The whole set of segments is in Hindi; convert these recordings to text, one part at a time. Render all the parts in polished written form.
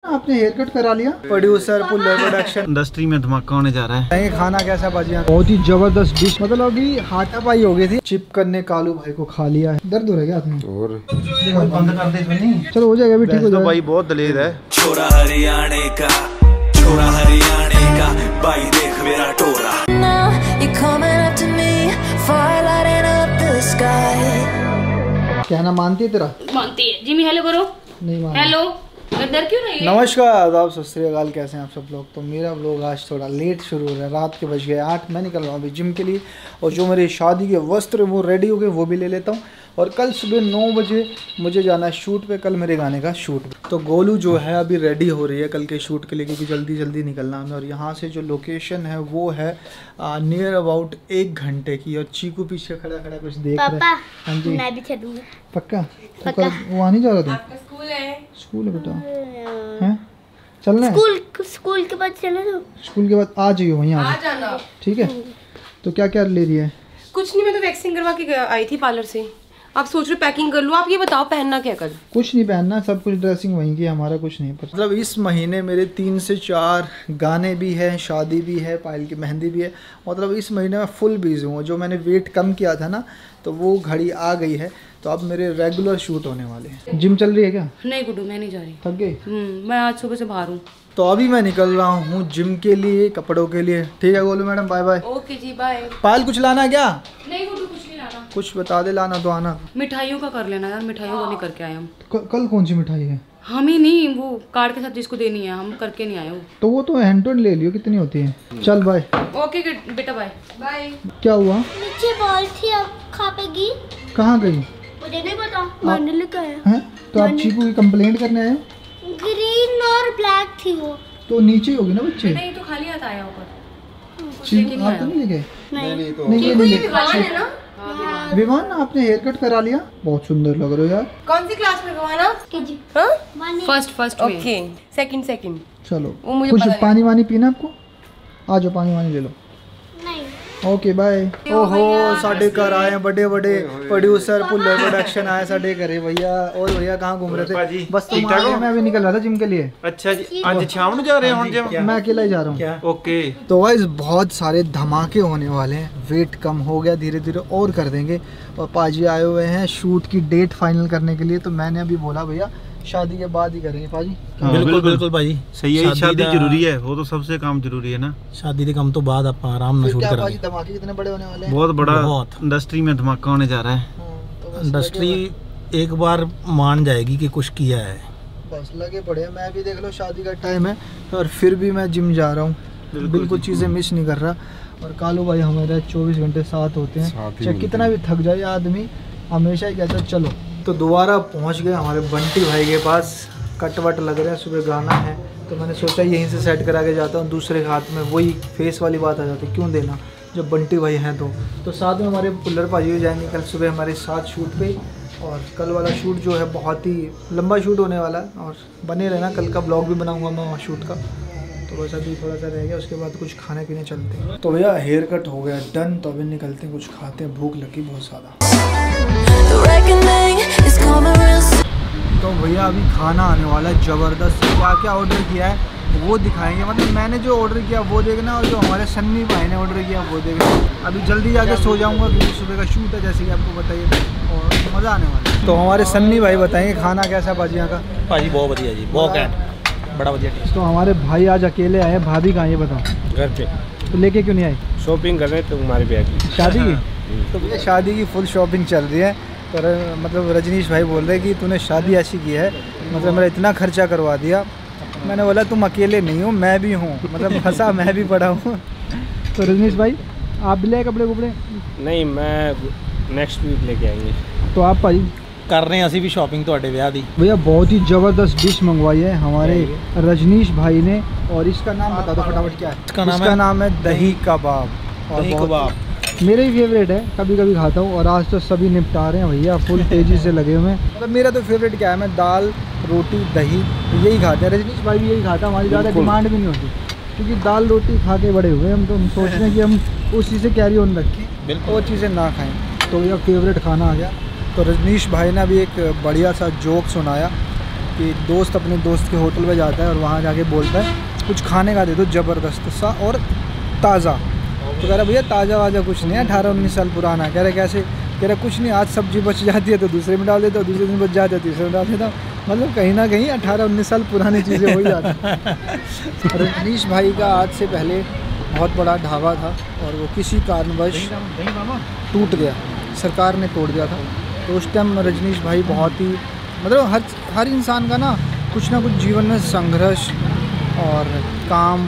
आपने हेयर कट करा लिया। प्रोड्यूसर पुल्लर प्रोडक्शन इंडस्ट्री में धमाका होने जा रहा है। खाना कैसा बाजी? बहुत ही जबरदस्त डिश, मतलब अभी हाथापाई हो गई थी। चिपकन ने कालू भाई को खा लिया है। दर्द हो रहा है क्या हाथ में? और बंद कर दे नहीं, चलो हो जाएगा, अभी ठीक हो जाएगा। भाई बहुत दलेर है। छोरा हरियाणे का, छोरा हरियाणे का, भाई देख मेरा टोरा। कहना मानती है तेरा? मानती है। जिमी हेलो करो। नहीं मानती। हेलो, डर क्यों रही है? नमस्कार, आदाब, सत श्री अकाल। कैसे हैं आप सब लोग? तो मेरा व्लॉग आज थोड़ा लेट शुरू हो रहा है। रात के बज गए 8। मैं निकल रहा हूँ अभी जिम के लिए, और जो मेरे शादी के वस्त्र वो रेडी हो गए, वो भी ले लेता हूँ। और कल सुबह 9 बजे मुझे जाना है शूट पे। कल मेरे गाने का शूट। तो गोलू जो है अभी रेडी हो रही है कल के शूट के लिए, क्योंकि जल्दी जल्दी निकलना हमें। और यहाँ से जो लोकेशन है वो है नियर अबाउट 1 घंटे की। और चीकू पीछे खड़ा खड़ा कुछ देख रहा है। हाँ जी, मैं भी चलूंगा। पक्का? तो कल वहाँ नहीं जा रहा था? स्कूल है बेटा, हैं? चलना है? स्कूल के बाद चले तो? स्कूल के बाद आ जाइयो, वहीं आ जाना। ठीक है। तो क्या क्या ले रही है? कुछ नहीं, मैं तो वैक्सिंग करवा के आई थी पार्लर से। आप सोच रहे पैकिंग कर लूँ? आप ये बताओ पहनना क्या कल? कुछ नहीं पहनना, सब कुछ ड्रेसिंग वहीं की, हमारा कुछ नहीं। मतलब इस महीने मेरे 3 से 4 गाने भी हैं, शादी भी है, पायल की मेहंदी भी है। मतलब इस महीने में फुल बिजी हूँ। जो मैंने वेट कम किया था ना, तो वो घड़ी आ गई है। तो अब मेरे रेगुलर शूट होने वाले हैं। जिम चल रही है क्या? नहीं गुड्डू, मैं नहीं जा रही। थक गई? मैं आज सुबह से बाहर हूँ। तो अभी मैं निकल रहा हूँ जिम के लिए, कपड़ों के लिए। ठीक है Golu madam, bye bye. Okay जी, बाय। पायल कुछ लाना है क्या? नहीं गुड्डू, कुछ नहीं लाना। कुछ बता दे, लाना तो आना। मिठाइयों का कर लेना यार, मिठाइयों को नहीं करके आए हम। कल कौन सी मिठाई है? हम ही नहीं, वो कार्ड के साथ जिसको देनी है, हम करके नहीं आए हो। तो वो तो हैंड टू हैंड ले लियो, कितनी होती है। चल बाय। ओके बेटा, बाय बाय। क्या हुआ? नीचे बॉल थी, अब खापेगी। कहाँ गई? मुझे नहीं पता, मैंने लेकर आया। हैं? तो आप चीकू की कंप्लेंट करने आए हो? ग्रीन और ब्लैक थी वो। तो नीचे होगी ना बच्चे। नहीं तो खाली हाथ आया ऊपर। चीकू आप तो नहीं लेके? नहीं नहीं ना। विमान, आपने हेयर कट करा लिया, बहुत सुंदर लग रहे हो यार। कौन सी क्लास में गवाना? First okay, second. चलो, कुछ पानी वानी पीना आपको? आ जाओ, पानी वानी ले लो। नहीं। Okay bye. ओहो, साढ़े घर आए हैं बड़े बड़े प्रोड्यूसर पुल्लर प्रोडक्शन आए साढ़े घरे। भैया और भैया कहाँ घूम रहे थे? बस तुम आ गए, मैं अभी निकल रहा था जिम के लिए। अच्छा जी, आज शाम को जा रहे हैं जिम? मैं अकेला ही जा रहा हूँ। ओके। तो गाइस बहुत सारे धमाके होने वाले हैं। वेट कम हो गया, धीरे धीरे और कर देंगे। और पाजी आए हुए हैं शूट की डेट फाइनल करने के लिए। तो मैंने अभी बोला भैया शादी के बाद ही करेंगे पाजी। बिल्कुल भाई, सही है। शादी जरूरी है, वो तो सबसे काम जरूरी है ना। शादी के काम तो बाद आप आराम में शूट करेंगे। धमाके कितने बड़े होने वाले हैं? बहुत बड़ा इंडस्ट्री में धमाका होने जा रहा है। तो इंडस्ट्री एक बार मान जाएगी कि कुछ किया है। बस लगे पड़े हैं। मैं भी देख लो, शादी का टाइम है और फिर भी मैं जिम जा रहा हूँ। बिल्कुल चीज़ें मिस नहीं कर रहा। और कालू भाई हमारे 24 घंटे साथ होते हैं। चाहे कितना भी थक जाए आदमी, हमेशा ही कहता है चलो। तो दोबारा पहुंच गए हमारे बंटी भाई के पास। कट वट लग रहा है, सुबह गाना है, तो मैंने सोचा यहीं से सेट करा के जाता हूँ। दूसरे हाथ में वही फेस वाली बात आ जाती, क्यों देना जब बंटी भाई हैं। तो साथ में हमारे पुल्लर पाजी हो जाएंगे कल सुबह हमारे साथ शूट पे। और कल वाला शूट जो है बहुत ही लंबा शूट होने वाला है। और बने रहना, कल का ब्लॉग भी बनाऊँगा मैं वहाँ शूट का। तो बस अभी थोड़ा सा रह गया, उसके बाद कुछ खाने पीने चलते हैं। तो भैया हेयर कट हो गया डन। तो अभी निकलते हैं, कुछ खाते हैं, भूख लगी बहुत ज़्यादा। तो भैया अभी खाना आने वाला है ज़बरदस्त। क्या क्या ऑर्डर किया है वो दिखाएंगे। मतलब मैंने जो ऑर्डर किया वो देखना, और जो हमारे सन्नी भाई ने ऑर्डर किया वो देखना। अभी जल्दी जाके सो जाऊंगा क्योंकि सुबह का शूट है, जैसे कि आपको बताइए, और मज़ा आने वाला है। तो हमारे सन्नी भाई बताएंगे खाना कैसा भाजियाँ का। भाजी बहुत बढ़िया जी, बहुत बड़ा बढ़िया टेस्ट। तो हमारे भाई आज अकेले आए, भाभी कहाँ ये बताओ? घर पे। तो लेके क्यों नहीं आए? शॉपिंग कर रहे थे तुम्हारे बैग शादी की। तो भैया शादी की फुल शॉपिंग चल रही है। तो मतलब रजनीश भाई बोल रहे कि तूने शादी ऐसी की है, मतलब मेरा इतना खर्चा करवा दिया। मैंने बोला तुम अकेले नहीं हो, मैं भी हूँ, मतलब फंसा मैं भी पड़ा हूँ। तो रजनीश भाई आप भी ले कपड़े कपड़े? नहीं, मैं नेक्स्ट वीक लेके आएंगे। तो आप भाई कर रहे हैं असी भी शॉपिंग तो ब्याह दी। भैया बहुत ही ज़बरदस्त डिश मंगवाई है हमारे रजनीश भाई ने। और इसका नाम बता दो फटाफट, क्या है इसका नाम? है दही कबाब। दही कबाब मेरे ही फेवरेट है, कभी कभी खाता हूँ। और आज तो सभी निपटा रहे हैं भैया, फुल तेज़ी से लगे हुए हैं। मतलब मेरा तो फेवरेट क्या है, मैं दाल रोटी दही यही खाते हैं। रजनीश भाई भी यही खाता है, हमारी ज़्यादा डिमांड भी नहीं होती, क्योंकि दाल रोटी खा के बड़े हुए हम। तो हम सोच रहे हैं कि हम उस चीज़ से कैरी ऑन रखें, और चीज़ें ना खाएँ। तो भैया फेवरेट खाना आ गया। तो रजनीश भाई ने भी एक बढ़िया सा जोक सुनाया कि दोस्त अपने दोस्त के होटल में जाता है और वहाँ जाके बोलता है कुछ खाने का दे दो ज़बरदस्त सा और ताज़ा। तो कह रहा भैया ताज़ा वाजा कुछ नहीं है, 18-19 साल पुराना। कह रहे कैसे? कह रहा कुछ नहीं, आज सब्जी बच जाती है तो दूसरे में डाल देता हूँ, दूसरे दिन बच जाती है तीसरे में डाल देता हूँ। मतलब कहीं ना कहीं 18-19 साल पुरानी चीज़ें हो जाती हैं। रजनीश भाई का आज से पहले बहुत बड़ा ढाबा था और वो किसी कारणवश टूट गया, सरकार ने तोड़ दिया था। तो उस टाइम रजनीश भाई बहुत ही मतलब हर इंसान का ना कुछ जीवन में संघर्ष और काम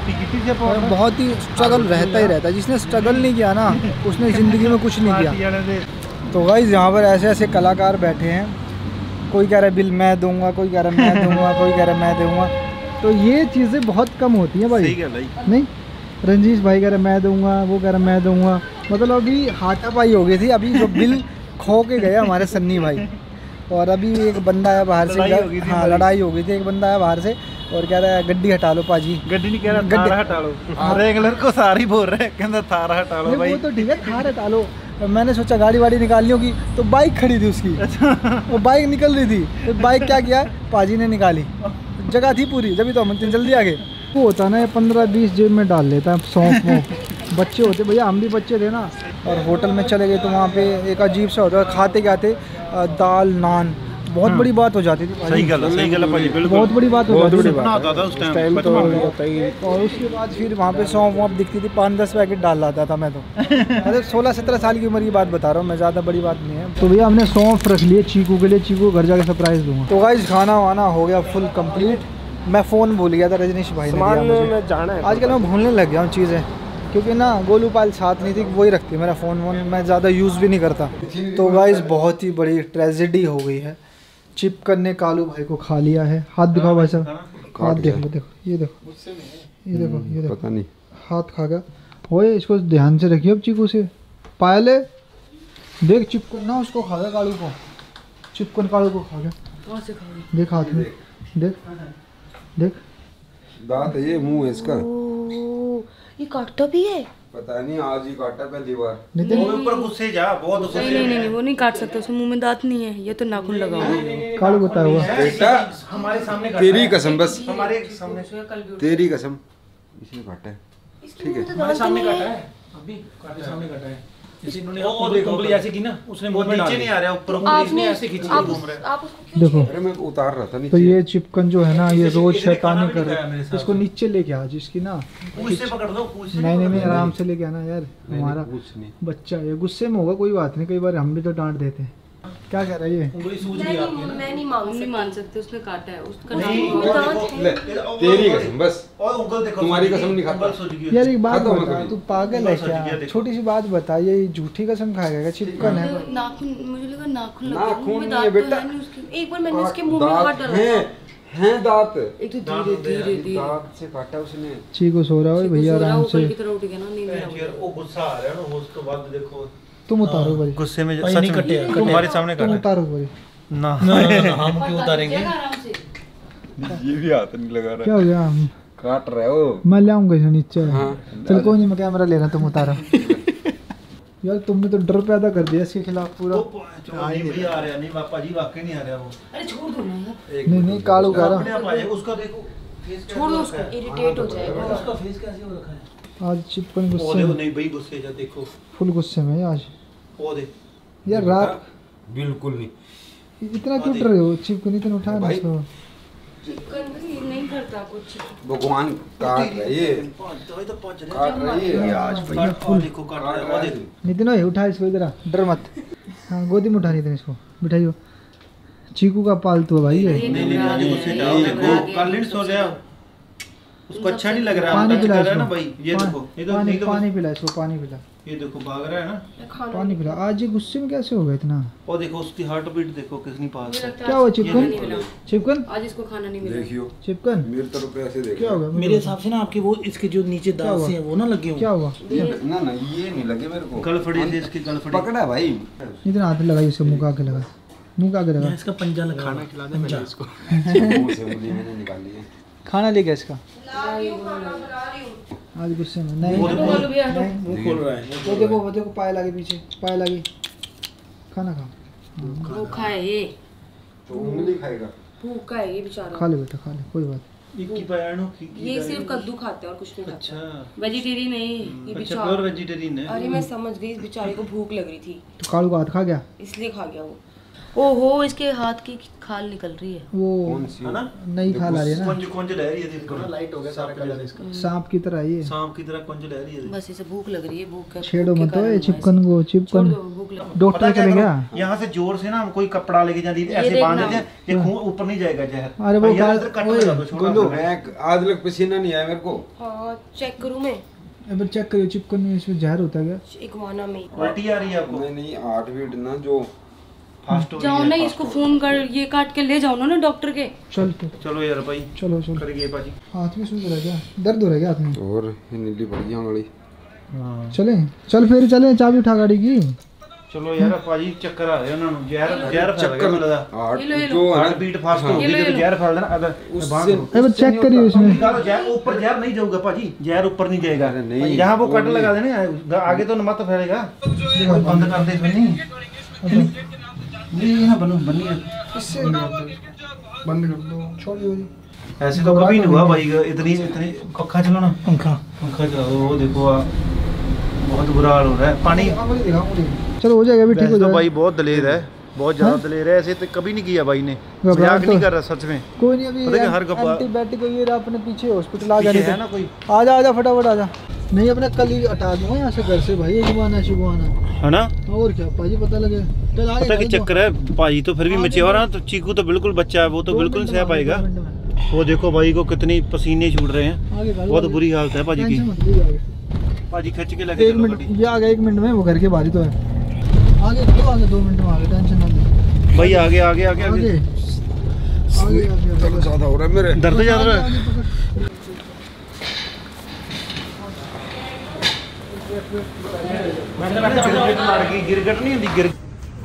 और बहुत ही स्ट्रगल रहता ही रहता है। जिसने स्ट्रगल नहीं किया ना उसने ज़िंदगी में कुछ नहीं किया। तो गाइस यहाँ पर ऐसे ऐसे कलाकार बैठे हैं, कोई कह रहा है बिल मैं दूंगा, कोई कह रहा है मैं दूंगा, कोई कह रहा है मैं दूंगा। तो ये चीज़ें बहुत कम होती हैं भाई। नहीं, रंजीश भाई कह रहा है मैं दूंगा, वो कह रहा है मैं दूंगा। मतलब अभी हाथापाई हो गई थी, अभी जो बिल खो के गए हमारे सन्नी भाई। और अभी एक बंदा आया बाहर से, हाँ लड़ाई हो गई थी, एक बंदा आया बाहर से और कह रहा है गड्डी हटा लो पाजी। गड्डी नहीं कह रहा, थार हटा लो। रेगुलर को सारी बोल रहे हैं, कहता थार हटा लो भाई। वो तो ठीक है, थार हटा लो। मैंने सोचा गाड़ी वाड़ी निकालनी होगी तो बाइक खड़ी थी उसकी। वो बाइक निकल रही थी तो बाइक क्या किया पाजी ने निकाली, जगह थी पूरी, जब तो हम जल्दी आ गए। वो होता ना 15-20 जेब में डाल लेता है सौंफ में। बच्चे होते भैया, हम भी बच्चे थे ना। और होटल में चले गए तो वहाँ पे एक अजीब सा होता है, खाते खाते दाल नान बहुत बड़ी बात हो जाती थी। सही गल है भाई, बिल्कुल बहुत बड़ी बात हो जाती थी उस टाइम तो होता ही। और उसके बाद फिर वहाँ पे सौंफ वॉफ दिखती थी, 5-10 पैकेट डाल लाता था मैं तो। मतलब 16-17 साल की उम्र की बात बता रहा हूँ मैं, ज़्यादा बड़ी बात नहीं है। तो भैया हमने सौंफ रख लिए चीकू के लिए, चीकू घर जाके सरप्राइज़ दूँगा। तो गाइस खाना वाना हो गया फुल कंप्लीट। मैं फ़ोन भूल गया था, रजनीश भाई ने दिया मुझे। आजकल मैं भूलने लग गया हूँ चीज़ें, क्योंकि ना गोलू पाल साथ नहीं थी, वही रखती मेरा फ़ोन वोन, मैं ज़्यादा यूज़ भी नहीं करता। तो गाइस बहुत ही बड़ी ट्रेजेडी हो गई है। चिपकन ने कालू भाई को खा लिया है। हाथ दिखाओ भाई साहब, हाथ देखो, देखो ये देखो, ये देखो, ये देखो, पता नहीं हाथ खा गया। ओए इसको ध्यान से रखिए अब चीकू से। पायले देख चिपकन ना उसको खा गया, कालू को। चिपकन कालू को खा गया। देख हाथ में, देख देख दांत है ये, मुंह है इसका। ये काटता भी है? पता नहीं, आज ही काटा पहली बार। नितिन ऊपर गुस्से जा, बहुत गुस्से। नहीं वो नहीं काट सकता, उसमें मुंह में दांत नहीं है, ये तो नाखून लगा हुआ है। कालू बताया हुआ बेटा हमारे सामने तेरी कसम, बस हमारे सामने तेरी कसम, इसने काटा है। ठीक है हमारे सामने काटा है, अभी काटे सामने काटा है। जैसे इन्होंने उंगली ऐसे की ना, उसने मुंह में नीचे नहीं आ रहा, ऊपर उंगली ऐसे खींची घूम रहा है। देखो। अरे मैं उतार रहा था नीचे। तो ये चिपकन जो है ना, ये रोज शैतानी कर रहा है। इसको नीचे लेके आ जिसकी ना, पूछ पकड़ दो, पूछ। नहीं आराम से लेके आना यार, हमारा बच्चा ये गुस्से में होगा, कोई बात नहीं, कई बार हम भी तो डांट देते हैं। क्या कह रहा है ये? उंगली सूज गई आपकी ना। मैं नहीं मान सकते, उसने काटा है, उसका तेरी कसम, बस और उंगल देखो, तुम्हारी कसम नहीं खाता। यार एक बात बता, तू पागल है क्या? छोटी सी बात बता, ये झूठी कसम खाएगा? चिपकन है। नाखून, मुझे लगा नाखून लग नाखून नहीं है बेटा। एक बार मैंने इसके मुंह में हाथ डाला हैं दांत, एक तो धीरे दांत से काटा उसने। चीकू सो रहा है भैया आराम से। की तरह उठ गया ना, नींद में यार वो गुस्सा आ रहा है ना, उसके बाद देखो तुम उतारो भाई, गुस्से में भाई नहीं कटे, तुम्हारे सामने तुम उतारो भाई। ना हम क्यों उतारेंगे? आराम से। ये भी हाथ नहीं लगा रहा। क्या हो गया? काट रहे हो? मैं ले आऊंगा इसे नीचे। हाँ। चल कोई नहीं, मैं कैमरा ले रहा, तुम उतारो। यार तुमने तो डर पैदा कर दिया इसके खिलाफ पूरा। नहीं आ रहा, नहीं पापा जी वाकई नहीं आ रहा वो। अरे छोड़ दो ना यार, नहीं कालू कह रहा। अपने आप आ जाएगा, उसका देखो छोड़ दो उसको, इरिटेट हो जाएगा। उसका फेस कैसे हो रखा है? आज चिपकन वो गुस्से देखो, में, नहीं भाई गुस्से जा, देखो फुल गुस्से में है आज। वो देख यार रात बिल्कुल नहीं। इतना क्यों डर रहे हो? चिपकन इतना उठा ना इसको। नहीं करता कुछ। भगवान काट रही है, काट रही है आज भैया। फुल देखो काट रहा है, वो देख। नितिन भाई उठा इसको इधर, डर मत। हाँ गोदी में उठा नितिन इसको, बिठाइयो। चीकू का पालतू है भाई ये। नहीं आज गुस्से जाओ, देखो कल सो गया, उसको अच्छा नहीं लग रहा। पानी पिला है ना भाई, ये देखो, ये तो पानी पिला इसको, पानी पिला। ये देखो भाग रहा है ना, पानी पिला। आज ये गुस्से में कैसे हो गया इतना? और देखो उसकी हार्ट बीट देखो कितनी पास है। क्या हुआ चिपकन? चिपकन आज इसको खाना नहीं मिला। देखियो चिपकन मेरी तरफ ऐसे देखो। क्या होगा? मेरे हिसाब से ना आपके वो इसके जो नीचे दांत से हैं वो ना लगे हों। क्या हुआ? ना ये नहीं लगे मेरे को। गलफड़ी से इसकी गलफड़ी पकड़ा भाई। नितिन हाथ लगाई इसके मुंह का आगे लगा, मुंह का आगे लगा। इसका पंजा लगा, खाना खिला दे पंजा इसको। मुंह से उंगली मैंने निकाली है। खाना ले गया इसका आज गुस्से में। नहीं वो देखो, मुंह खोल रहा है। वो देखो पायल आगे पीछे, पायल आगे। खाना खा। वो खाए ये। तो उंगली खाएगा। भूखा है ये बेचारा। खा ले बेटा, खा ले, कोई बात ये सिर्फ कद्दू खाता है और कुछ नहीं खाता। अच्छा वेजिटेरियन नहीं ये अच्छा, बेचारा। प्योर वेजिटेरियन है। अरे मैं समझ गई, इस बेचारे को भूख लग रही थी तो कालू का हाथ खा गया इसलिए खा गया वो। ओहो इसके हाथ की खाल निकल रही है। वो, कौन सी है ना? नई खाल आ रही है ना, कुंज लह रही है, थोड़ा लाइट हो गया सारा कलर इसका, सांप की तरह ये। सांप की तरह कुंज लह रही है। बस इसे भूख लग रही है, भूख का छेड़ो मत ये चिपकन को, चिपकन भूख लग। डॉक्टर चले गया। यहाँ से जोर से ना हम कोई कपड़ा लेके जाती ऐसे बांध देते हैं, ये खून ऊपर नहीं जाएगा जहर। अरे वो यहाँ इधर कट लगा दो, छोड़ो। मैं आज लग पसीना नहीं आया मेरे को। हाँ चेक करूँ मैं? एक बार चेक करिए चिपकन में इसमें जहर होता है क्या? इगवाना में उल्टी आ रही है आपको? नहीं 8 फीट ना जो फास्ट हो जाओ रही ना है। इसको फोन कर, ये काट के ले जाओ ना डॉक्टर के। चल तो चलो यार भाई, चलो चलो। करिए पाजी। हाथ में सूज रहा है क्या? दर्द हो रहा है क्या हाथ में? और नीली पड़ गई आंगली। चले चल फिर चले, चाबी उठा गाड़ी की। चलो यार पाजी, चक्कर आ रहे हैं उन्होंने, जहर फैल गया मुझे लगा। 8 ये लो। जो है हार्ट बीट फास्ट होगी तो जहर फैल देना। अगर उससे एक बार चेक करिए इसमें। निकालो जहर, ऊपर जहर नहीं जाऊंगा पाजी, जहर ऊपर नहीं जाएगा। नहीं, यहाँ वो वो कट नहीं। लगा देने, आगे तो मत फैलेगा। बंद कर दे इसमें। नहीं ना बनो बनी है। इससे बंद कर दो, छोड़िए। ऐसे तो कभी नहीं हुआ भाई, इतनी इतनी पंखा चलो ना, पंखा चलाओ। वो देखो बहुत बुरा हाल हो रहा है। पानी चलो हो जाएगा अभी, ठीक हो तो जाएगा। भाई बहुत दलेर है, बहुत ज्यादा दलेर है। ऐसे तो कभी नहीं किया भाई ने, घबराहट मजाक नहीं तो- कर रहा सच में। कोई नहीं, अभी पता है कि हर गप्पा- एंटीबायोटिक ये रहा अपने पीछे, हॉस्पिटल आ पीछे जाने है दो। ना कोई, आजा आजा फटाफट आजा। नहीं अपने कल ही हटा दूंगा यहाँ से घर से भाई, जुबाना शिबाना। है ना? और क्या पाजी, पता लगे। चल आगे पता कि चल, चक्कर है पाजी तो फिर भी मचेवा ना, तो चीकू तो बिल्कुल बच्चा है, वो तो 2 बिल्कुल मिनट सह में, पाएगा। 2 मिनट में। वो देखो भाई को कितनी पसीने छूट रहे हैं, आगे भाई, बहुत आगे। बुरी हालत है पाजी की। टेंशन मत लीजिए, आगे। पाजी खिंच के लगे 1 मिनट ये आ गया, 1 मिनट में वो घर के बाहर ही तो है। आगे तो आगे 2 मिनट में आगे, टेंशन ना ले। भाई आगे आगे आगे आगे आगे आगे आगे दर्द ज्यादा हो रहा है मेरे। दर्द ज्यादा रहा है। आगे पकड़। गिरगट नहीं होती, गिर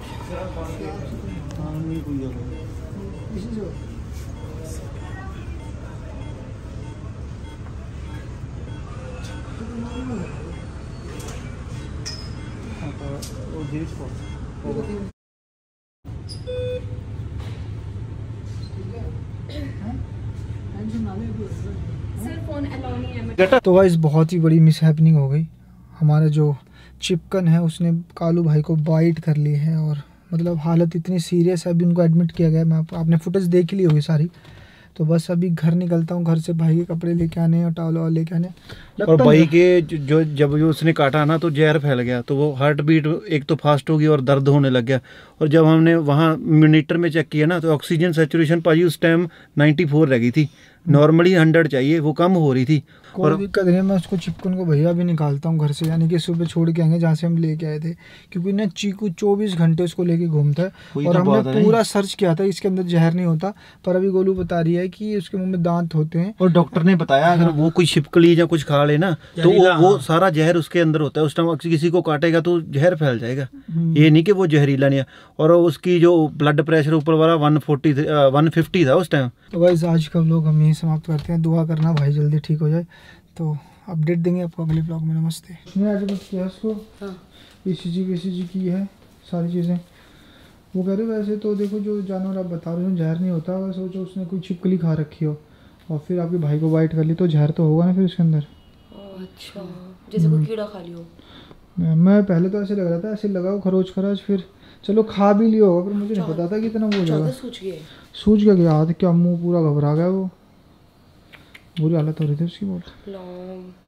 तो गाइस बहुत ही बड़ी मिस हैपनिंग हो गई। हमारा जो चिपकन है उसने कालू भाई को बाइट कर ली है, और मतलब हालत इतनी सीरियस है, अभी उनको एडमिट किया गया है। मैं आपने फुटेज देख ली होगी सारी। तो बस अभी घर निकलता हूँ, घर से भाई के कपड़े लेके आने और टॉवल वावल लेके आने। और भाई के जो जब उसने काटा ना तो जहर फैल गया, तो वो हार्ट बीट एक तो फास्ट हो गई और दर्द होने लग गया। और जब हमने वहाँ मीटर में चेक किया ना तो ऑक्सीजन सैचुरेशन पाजी उस टाइम 94 रह गई थी, नॉर्मली 100 चाहिए, वो कम हो रही थी। कोई दिक्कत नहीं, मैं उसको चिपकन को भैया भी निकालता हूँ घर से, यानी कि सुबह छोड़ के आएंगे जहाँ से हम लेके आए थे, क्योंकि ना चीकू 24 घंटे उसको लेके घूमता है। और हमने पूरा सर्च किया था, इसके अंदर जहर नहीं होता, पर अभी गोलू बता रही है कि उसके मुंह में दांत होते हैं। और डॉक्टर ने बताया अगर वो कोई छिपकली या कुछ खा ले ना तो वो सारा जहर उसके अंदर होता है। उस टाइम किसी को काटेगा तो जहर फैल जाएगा, ये नहीं कि वो जहरीला नहीं है। और उसकी जो ब्लड प्रेशर ऊपर वाला 150 था उस टाइम। तो गाइस आज का व्लॉग हम यहीं समाप्त करते हैं। दुआ करना भाई जल्दी ठीक हो जाए, तो अपडेट देंगे आपको अगले ब्लॉग में। नमस्ते। मैं एडमिट किया उसको, ECG की है सारी चीज़ें। वो कह रहे वैसे तो देखो जो जानवर आप बता रहे हो जहर नहीं होता, अगर सोचो उसने कोई छिपकली खा रखी हो और फिर आपके भाई को बाइट कर ली तो जहर तो होगा ना फिर उसके अंदर। अच्छा, जैसे कोई कीड़ा खा लियो। मैं पहले तो ऐसे लग रहा था, ऐसे लगाओ खरोच खराच, फिर चलो खा भी लिया होगा, पर मुझे नहीं पता था कि इतना वो हो जाएगा। सूझ गया हाथ, क्या मुंह पूरा घबरा गया, वो बुरी हालत हो रही थी उसकी बहुत।